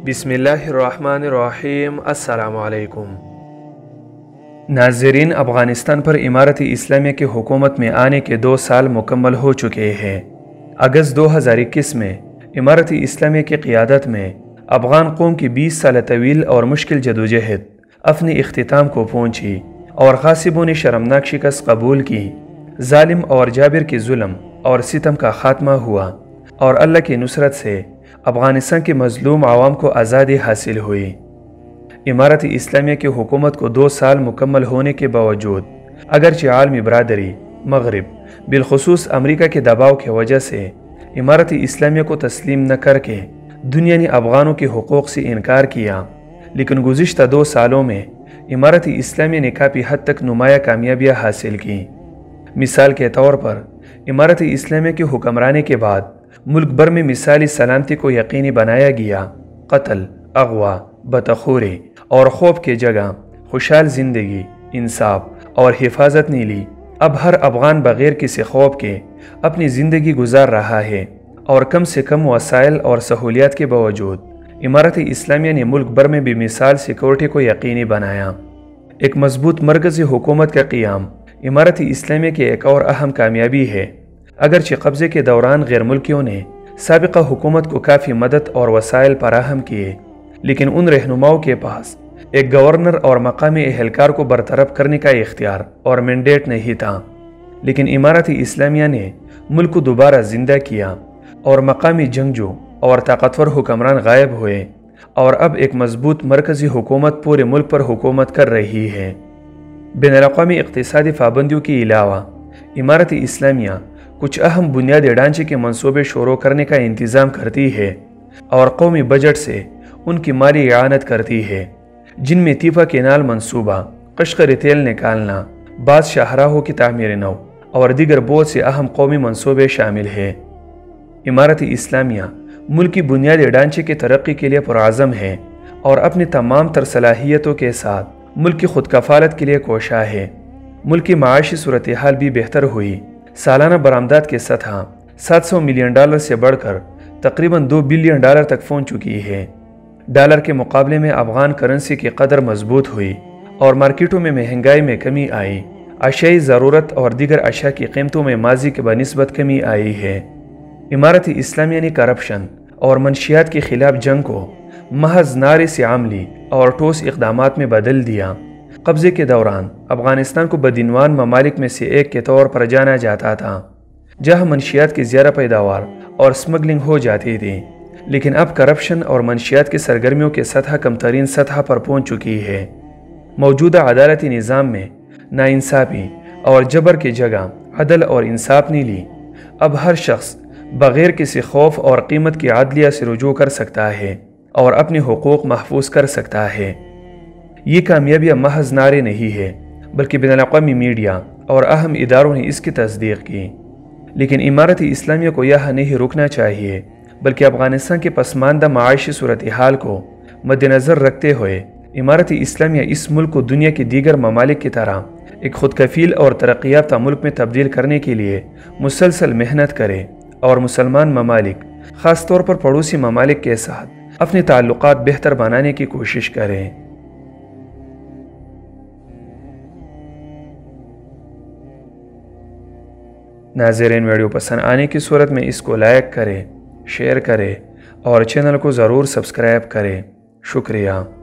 بسم اللہ الرحمن الرحیم۔ السلام علیکم ناظرین، افغانستان پر امارت اسلامیہ کی حکومت میں آنے کے 2 سال مکمل ہو چکے ہیں۔ اگست 2021 میں امارت اسلامیہ کی قیادت میں افغان قوم کی 20 سال طویل اور مشکل جدوجہد اپنے اختتام کو پہنچی اور غاصبوں نے شرمناک شکست قبول کی۔ ظالم اور جابر کے ظلم اور ستم کا خاتمہ ہوا اور اللہ کی نصرت سے افغانستان کے مظلوم عوام کو آزادی حاصل ہوئی۔ امارت اسلامیہ کی حکومت کو 2 سال مکمل ہونے کے باوجود اگرچہ عالمی برادری، مغرب، بالخصوص امریکہ کے دباؤ کی وجہ سے امارت اسلامیہ کو تسلیم نہ کر کے دنیا نے افغانوں کے حقوق سے انکار کیا، لیکن گزشتہ 2 سالوں میں امارت اسلامیہ نے کافی حد تک نمایاں کامیابیاں حاصل کی۔ مثال کے طور پر امارت اسلامیہ کی حکمرانی کے بعد ملک بھر میں مثالی سلامتی کو یقینی بنایا گیا۔ قتل، اغوا، بدخوری اور خوف کی جگہ خوشحال زندگی، انصاف اور حفاظت نے لی۔ اب ہر افغان بغیر کسی خوف کے اپنی زندگی گزار رہا ہے اور کم سے کم وسائل اور سہولیات کے باوجود امارت اسلامیہ نے ملک بھر میں بے مثال سیکورٹی کو یقینی بنایا۔ ایک مضبوط مرکزی حکومت کا قیام امارت اسلامیہ کی ایک اور اہم کامیابی ہے۔ اگرچہ قبضے کے دوران غیر ملکیوں نے سابقہ حکومت کو کافی مدد اور وسائل فراہم کیے، لیکن ان رہنماؤں کے پاس ایک گورنر اور مقامی اہلکار کو برطرف کرنے کا اختیار اور مینڈیٹ نہیں تھا۔ لیکن امارت اسلامیہ نے ملک کو دوبارہ زندہ کیا اور مقامی جنگجو اور طاقتور حکمران غائب ہوئے اور اب ایک مضبوط مرکزی حکومت پورے ملک پر حکومت کر رہی ہے۔ بین الاقوامی اقتصادی پابندیوں کے علاوہ امارت اسلامیہ کچھ اہم بنیادی ڈھانچے کے منصوبے شروع کرنے کا انتظام کرتی ہے اور قومی بجٹ سے ان کی مالی اعانت کرتی ہے، جن میں تیفا کینال منصوبہ، قشقری تیل نکالنا، بعض شاہراہوں کی تعمیر نو اور دیگر بہت سے اہم قومی منصوبے شامل ہیں۔ امارت اسلامیہ ملک کی بنیادی ڈھانچے کی ترقی کے لیے پرعزم ہے اور اپنی تمام تر صلاحیتوں کے ساتھ ملک کی خود کفالت کے لیے کوشاں ہے۔ ملک کی معاشی صورتحال بھی بہتر ہوئی۔ سالانہ برآمدات کی سطح $700 ملین سے بڑھ کر تقریباً $2 بلین تک پہنچ چکی ہے۔ ڈالر کے مقابلے میں افغان کرنسی کی قدر مضبوط ہوئی اور مارکیٹوں میں مہنگائی میں کمی آئی۔ اشیائی ضرورت اور دیگر اشیاء کی قیمتوں میں ماضی کے بنسبت کمی آئی ہے۔ امارت اسلامیہ نے کرپشن اور منشیات کے خلاف جنگ کو محض نعرے سے عملی اور ٹھوس اقدامات میں بدل دیا۔ قبضے کے دوران افغانستان کو بدعنوان ممالک میں سے ایک کے طور پر جانا جاتا تھا، جہاں منشیات کی زیادہ پیداوار اور سمگلنگ ہو جاتی تھی، لیکن اب کرپشن اور منشیات کی سرگرمیوں کی سطح کم ترین سطح پر پہنچ چکی ہے۔ موجودہ عدالتی نظام میں ناانصافی اور جبر کی جگہ عدل اور انصاف نے لی۔ اب ہر شخص بغیر کسی خوف اور قیمت کی عدلیہ سے رجوع کر سکتا ہے اور اپنے حقوق محفوظ کر سکتا ہے۔ یہ کامیابیاں محض نعرے نہیں ہے، بلکہ بین الاقوامی میڈیا اور اہم اداروں نے اس کی تصدیق کی۔ لیکن امارت اسلامیہ کو یہاں نہیں رکنا چاہیے، بلکہ افغانستان کے پسماندہ معاشی صورتحال کو مد نظر رکھتے ہوئے امارت اسلامیہ اس ملک کو دنیا کے دیگر ممالک کی طرح ایک خود کفیل اور ترقی یافتہ ملک میں تبدیل کرنے کے لیے مسلسل محنت کرے اور مسلمان ممالک، خاص طور پر پڑوسی ممالک کے ساتھ اپنے تعلقات بہتر بنانے کی کوشش کریں۔ ناظرین، ویڈیو پسند آنے کی صورت میں اس کو لائک کریں، شیئر کریں اور چینل کو ضرور سبسکرائب کریں۔ شکریہ۔